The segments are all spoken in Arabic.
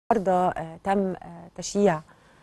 النهارده تم تشييع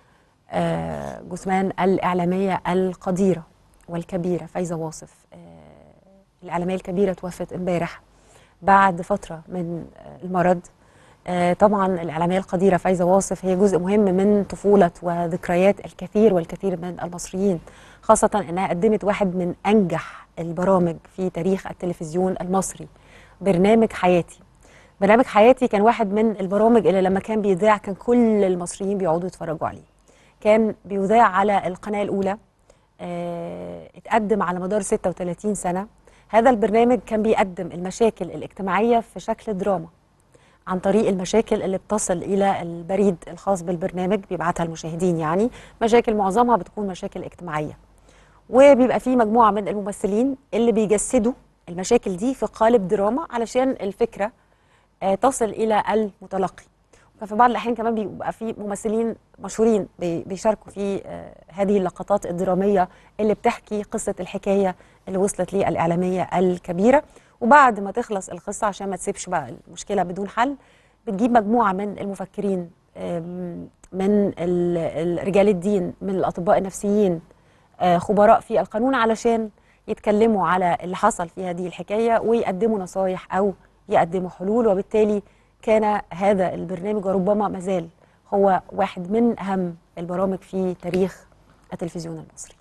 جثمان الإعلامية القديرة والكبيرة فايزة واصف. الإعلامية الكبيرة توفت امبارح بعد فترة من المرض. طبعا الإعلامية القديرة فايزة واصف هي جزء مهم من طفولة وذكريات الكثير والكثير من المصريين، خاصة أنها قدمت واحد من أنجح البرامج في تاريخ التلفزيون المصري، برنامج حياتي. برنامج حياتي كان واحد من البرامج اللي لما كان بيذاع كان كل المصريين بيقعدوا يتفرجوا عليه. كان بيذاع على القناة الأولى، اتقدم على مدار 36 سنة. هذا البرنامج كان بيقدم المشاكل الاجتماعية في شكل دراما عن طريق المشاكل اللي بتصل إلى البريد الخاص بالبرنامج، بيبعتها المشاهدين، يعني مشاكل معظمها بتكون مشاكل اجتماعية، وبيبقى فيه مجموعة من الممثلين اللي بيجسدوا المشاكل دي في قالب دراما علشان الفكرة تصل إلى المتلقي. ففي بعض الأحيان كمان بيبقى في ممثلين مشهورين بيشاركوا في هذه اللقطات الدرامية اللي بتحكي قصة الحكاية اللي وصلت للإعلامية الكبيرة. وبعد ما تخلص القصة عشان ما تسيبش بقى المشكلة بدون حل، بتجيب مجموعة من المفكرين، من رجال الدين، من الأطباء النفسيين، خبراء في القانون، علشان يتكلموا على اللي حصل في هذه الحكاية ويقدموا نصايح أو يقدموا حلول. وبالتالي كان هذا البرنامج وربما مازال هو واحد من أهم البرامج في تاريخ التلفزيون المصري.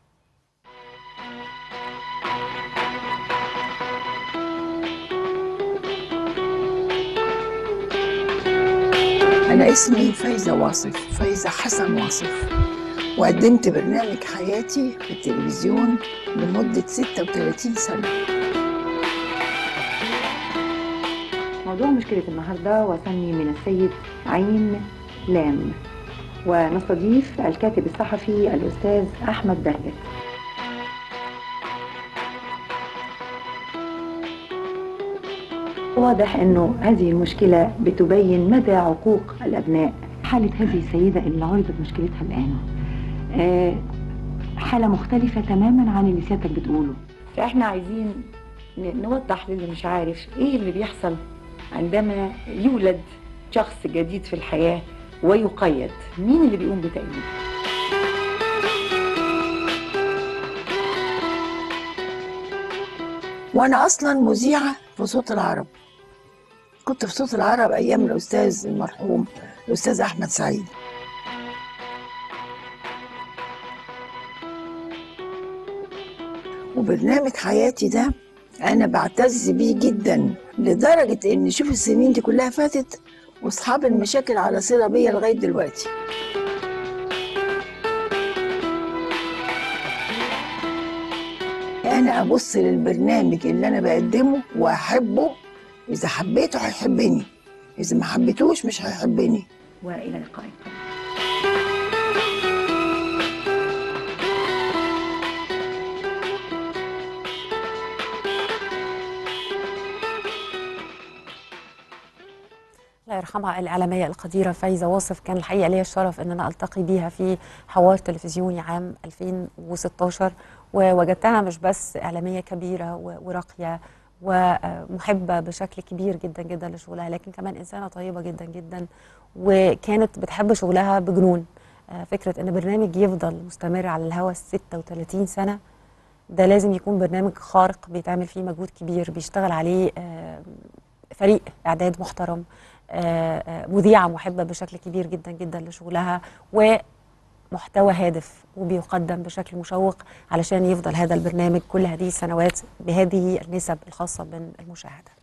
أنا اسمي فايزة واصف، فايزة حسن واصف، وقدمت برنامج حياتي في التلفزيون لمدة 36 سنة. موضوع مشكلة النهاردة وصلني من السيد عين لام، ونستضيف الكاتب الصحفي الأستاذ أحمد بهجت. واضح أنه هذه المشكلة بتبين مدى عقوق الأبناء. حالة هذه السيدة اللي عرضت مشكلتها الآن حالة مختلفة تماما عن اللي سيادتك بتقوله. فإحنا عايزين نوضح للي مش عارف إيه اللي بيحصل عندما يولد شخص جديد في الحياة ويقيد. مين اللي بيقوم بتقييده؟ وأنا أصلا مذيعة في صوت العرب، كنت في صوت العرب أيام الأستاذ المرحوم الأستاذ أحمد سعيد. وبرنامج حياتي ده أنا بعتز بيه جدا، لدرجة إن شوف السنين دي كلها فاتت وأصحاب المشاكل على صلة بيا لغاية دلوقتي. أنا أبص للبرنامج اللي أنا بقدمه وأحبه، إذا حبيته هيحبني، إذا ما حبيتوش مش هيحبني. وإلى اللقاء. الله يرحمها الإعلامية القديرة فايزة واصف. كان الحقيقة ليا الشرف أن أنا ألتقي بيها في حوار تلفزيوني عام 2016، ووجدتها مش بس إعلامية كبيرة وراقية ومحبة بشكل كبير جدا جدا لشغلها، لكن كمان إنسانة طيبة جدا جدا، وكانت بتحب شغلها بجنون. فكرة أن برنامج يفضل مستمر على الهواء 36 سنة، ده لازم يكون برنامج خارق بيتعمل فيه مجهود كبير، بيشتغل عليه فريق إعداد محترم، مذيعة محبة بشكل كبير جدا جدا لشغلها، ومحتوى هادف وبيقدم بشكل مشوق علشان يفضل هذا البرنامج كل هذه السنوات بهذه النسب الخاصة بالمشاهدة.